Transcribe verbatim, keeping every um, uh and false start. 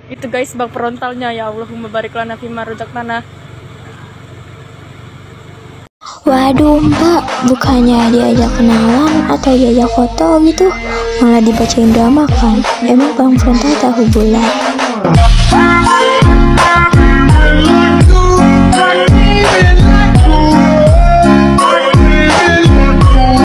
Itu guys bak frontalnya, ya Allahumma barik lana fima razaqtana. Waduh mbak, bukannya diajak kenalan atau diajak foto gitu, malah dibacain drama kan? Emang bang frontal tahu bulat?